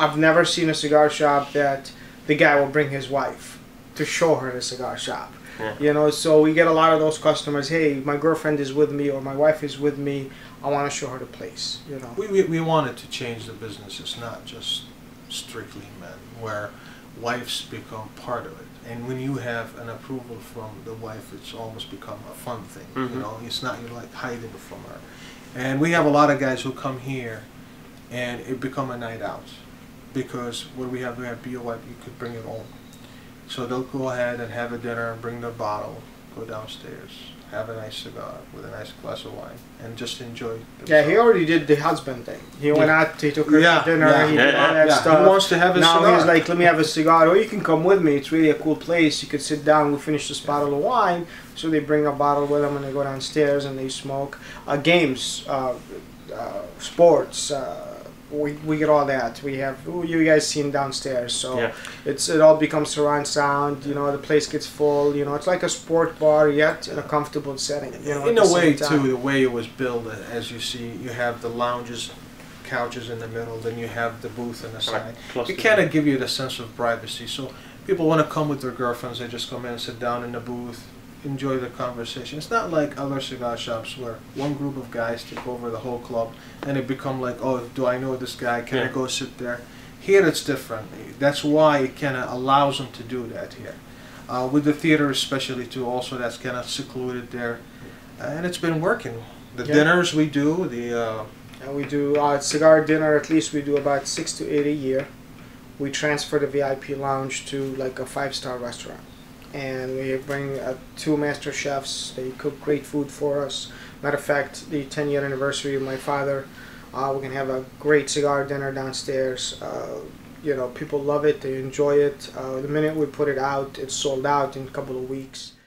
I've never seen a cigar shop that the guy will bring his wife to show her the cigar shop. Yeah. You know, so we get a lot of those customers. Hey, my girlfriend is with me or my wife is with me. I want to show her the place. You know, We wanted to change the business. It's not just strictly men, where wives become part of it. And when you have an approval from the wife, it's almost become a fun thing. Mhm. You know, it's not you're like hiding from her. And we have a lot of guys who come here, and it become a night out, because what we have BOI. You could bring it home. So they'll go ahead and have a dinner, bring their bottle, go downstairs, have a nice cigar with a nice glass of wine, and just enjoy. yeah, he already did the husband thing. He went out, he took her to dinner, he did all that stuff. He wants to have a now cigar. he's like, let me have a cigar, or you can come with me. It's really a cool place. You could sit down. We finish this bottle of wine. So they bring a bottle with them and they go downstairs and they smoke. Games, sports. We get all that. We have you guys seen downstairs, so Yeah. it all becomes surround sound. You know, the place gets full. You know, it's like a sport bar yet in a comfortable setting. You know, in at a the way same time. too, the way it was built, as you see, you have the lounges, couches in the middle, then you have the booth on the side. Close It to kind of give you the sense of privacy. So people want to come with their girlfriends, they just come in and sit down in the booth, enjoy the conversation. It's not like other cigar shops where one group of guys take over the whole club and it become like, oh, do I know this guy? Can I Yeah. go sit there? Here it's different. That's why it kind of allows them to do that here. With the theater especially too, also that's kind of secluded there. And it's been working. The Yeah. dinners we do, And we do cigar dinner. At least we do about 6 to 8 a year. We transfer the VIP lounge to like a 5-star restaurant, and we bring 2 master chefs. They cook great food for us. Matter of fact, the 10-year anniversary of my father, we're gonna have a great cigar dinner downstairs. You know, people love it. They enjoy it. The minute we put it out, it's sold out in a couple of weeks.